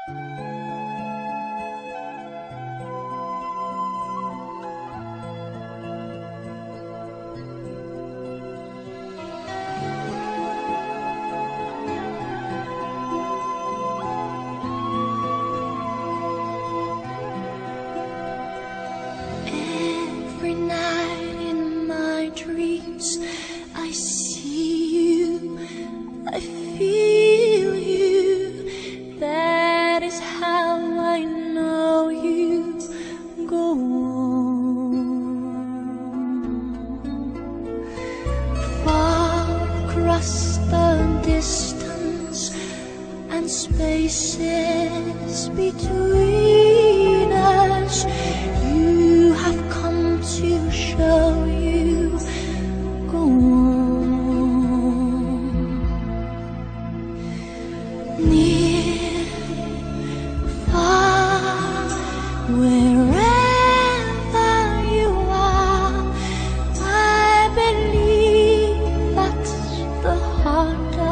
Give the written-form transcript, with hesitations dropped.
Every night in my dreams I see you, I feel you. That is how I know you. Go on. Far across the distance and spaces between us, you have come to show you. Go on. Near, far, wherever you are, I believe that's the heart